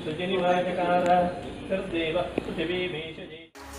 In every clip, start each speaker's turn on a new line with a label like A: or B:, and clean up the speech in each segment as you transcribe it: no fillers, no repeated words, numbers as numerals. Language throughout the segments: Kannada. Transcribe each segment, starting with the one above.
A: सुजनिवाचकार तद्देव पृथिवीमेषजे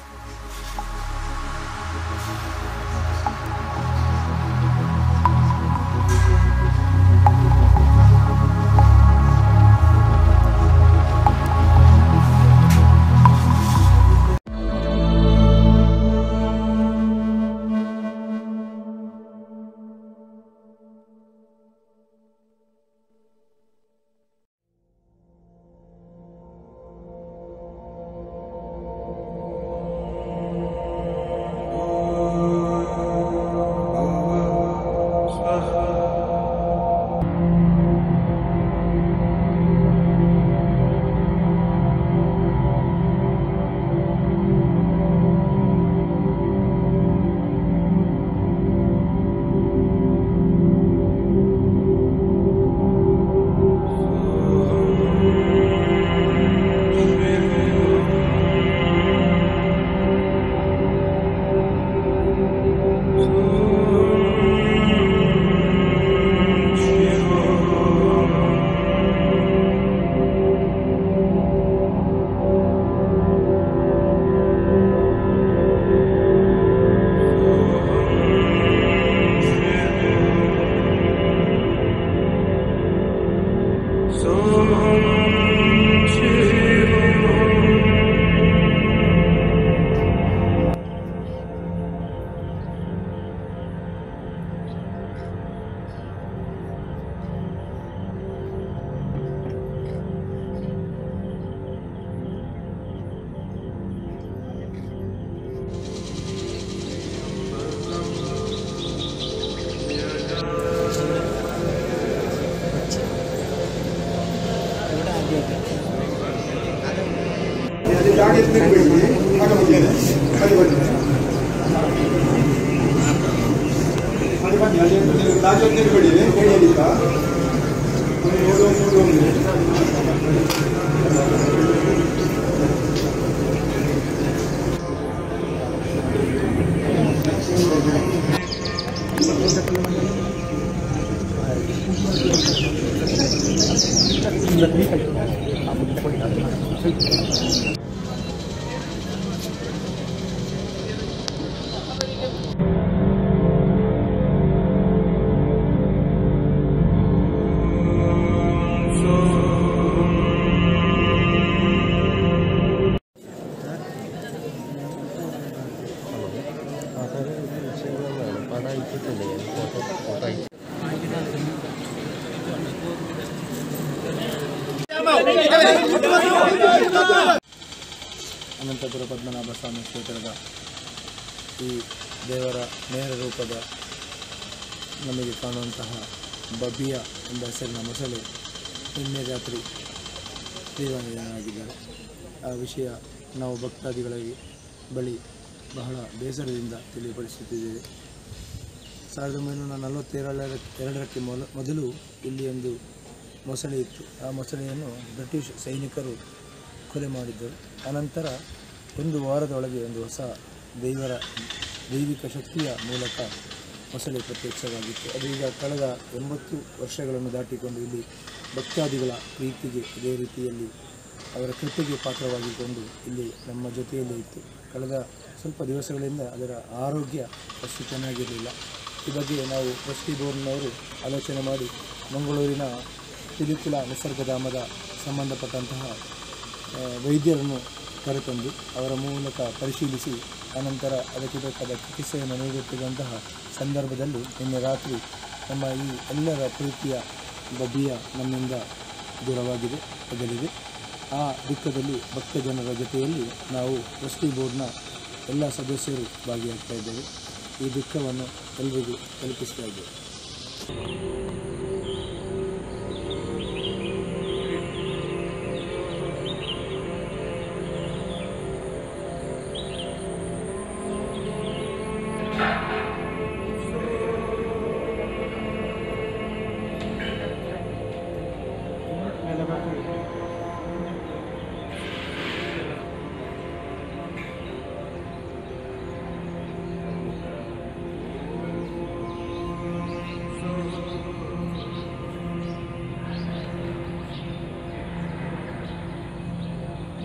B: ಅನಂತಪುರ ಪದ್ಮನಾಭ ಸ್ವಾಮಿ ಕ್ಷೇತ್ರದ ಈ ದೇವರ ನೇರ ರೂಪದ ನಮಗೆ ಕಾಣುವಂತಹ ಬಬಿಯ ಎಂಬ ಹೆಸರಿನ ಮೊಸಳೆ ನಿನ್ನೆ ರಾತ್ರಿ ತೀರ್ಮಾನಿತನಾಗಿದ್ದಾರೆ. ಆ ವಿಷಯ ನಾವು ಭಕ್ತಾದಿಗಳಿಗೆ ಬಳಿ ಬಹಳ ಬೇಸರದಿಂದ ತಿಳಿಯಪಡಿಸುತ್ತಿದ್ದೇವೆ. 1942ಕ್ಕೆ ಮೊದಲು ಇಲ್ಲಿ ಒಂದು ಮೊಸಳೆ ಇತ್ತು. ಆ ಮೊಸಳೆಯನ್ನು ಬ್ರಿಟಿಷ್ ಸೈನಿಕರು ಕೊಲೆ ಮಾಡಿದ್ದರು. ಅನಂತರ ಒಂದು ವಾರದೊಳಗೆ ಒಂದು ಹೊಸ ದೈವಿಕ ಶಕ್ತಿಯ ಮೂಲಕ ಮೊಸಳೆ ಪ್ರತ್ಯಕ್ಷವಾಗಿತ್ತು. ಅದು ಈಗ ಕಳೆದ 80 ವರ್ಷಗಳನ್ನು ದಾಟಿಕೊಂಡು ಇಲ್ಲಿ ಭಕ್ತಾದಿಗಳ ಪ್ರೀತಿಗೆ ಇದೇ ರೀತಿಯಲ್ಲಿ ಅವರ ಕೃಪೆಗೆ ಪಾತ್ರವಾಗಿಕೊಂಡು ಇಲ್ಲಿ ನಮ್ಮ ಜೊತೆಯಲ್ಲೇ ಇತ್ತು. ಕಳೆದ ಸ್ವಲ್ಪ ದಿವಸಗಳಿಂದ ಅದರ ಆರೋಗ್ಯ ಅಷ್ಟು ಚೆನ್ನಾಗಿರಲಿಲ್ಲ. ಈ ಬಗ್ಗೆ ನಾವು ಟ್ರಸ್ಟಿ ಬೋರ್ಡ್ನವರು ಆಲೋಚನೆ ಮಾಡಿ ಮಂಗಳೂರಿನ ಪಿಲಿಕುಳ ನಿಸರ್ಗಧಾಮದ ಸಂಬಂಧಪಟ್ಟಂತಹ ವೈದ್ಯರನ್ನು ಕರೆತಂದು ಅವರ ಮೂಲಕ ಪರಿಶೀಲಿಸಿ ಅನಂತರ ಅದಕ್ಕೆ ಬೇಕಾದ ಚಿಕಿತ್ಸೆಯನ್ನು ನೀಡುತ್ತಿದ್ದಂತಹ ಸಂದರ್ಭದಲ್ಲಿ ನಿನ್ನೆ ರಾತ್ರಿ ನಮ್ಮ ಈ ಎಲ್ಲರ ಪ್ರೀತಿಯ ಬಬಿಯ ನಮ್ಮಿಂದ ದೂರವಾಗಿದೆ, ಅಗಲಿದೆ. ಆ ದುಃಖದಲ್ಲಿ ಭಕ್ತಜನರ ಜೊತೆಯಲ್ಲಿ ನಾವು ಟ್ರಸ್ಟಿ ಬೋರ್ಡ್ನ ಎಲ್ಲ ಸದಸ್ಯರು ಭಾಗಿಯಾಗ್ತಾ ಇದ್ದೇವೆ. ಈ ದುಃಖವನ್ನು ಎಲ್ಲರಿಗೂ ತಲುಪಿಸ್ತಾ ಇದ್ದೇವೆ.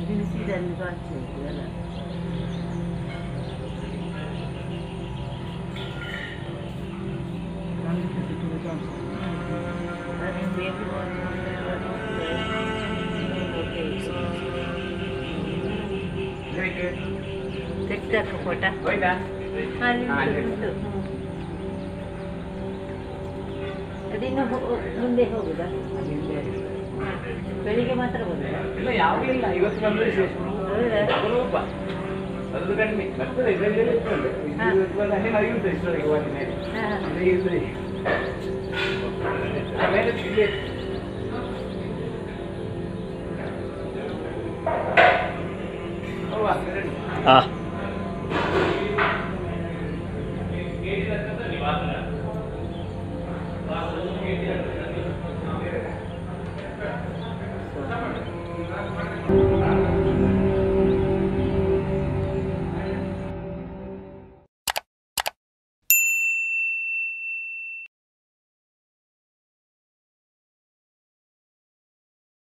C: ಬಿಸಿಲಲ್ಲಿ ಕಾಣಿಸ್ಬೇಕು ಅಲ್ಲ. ತೆಗ್ದಾಕ ಫೋಟ ಅದಿನ್ನು ಮುಂದೆ ಹೋಗುದಾ? ಬೆಳಿಗ್ಗೆ ಮಾತ್ರ ಬರುದಾ?
A: ಇಲ್ಲ ಯಾವುದೂ ಇಲ್ಲ, ಇವತ್ತು ಬಂದರೆ ವಿಶೇಷ. ಅಪರೂಪ ಅದು ಕಡಿಮೆ ಬರ್ತದೆ, ಇದರಲ್ಲಿ ಇರ್ತದೆ. ಹಣ್ಣು ಹರಿಯುತ್ತೆ ಇಷ್ಟೊಳಗೆ ಹೂವಿನ ಮೇಲೆ ಇರ್ತದೆ. ಆಮೇಲೆ ಇಲ್ಲಿ
D: ಹಾಂ
C: Thank you.